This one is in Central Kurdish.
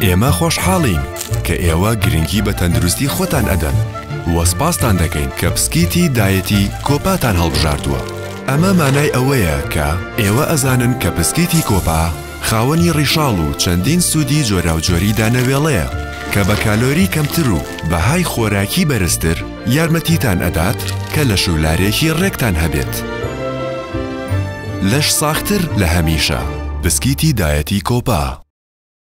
ئێمە خۆشحاڵین کە ئێوە گرنگی بە تەندروستی خۆتان ئەدەن و سپاستان دەکەین کە بسکیتی دایەتی کۆپاتان هەڵبژاردووە. ئەمە مانای ئەوەیە کە ئێوە ئەزانن کە بسکیتی کۆپا خاوەنی ڕیشاڵ و چەندین سوودی جۆراوجۆری دانەوێڵەیە کە بە کالۆری کەمتر و بەهای خۆراکی بەرزتر یارمەتیتان ئەدات کە لە شولارێکی ڕێکتان هەبێت. لەش ساختر لە هەمیشە بسکیتی دایەتی کۆپا.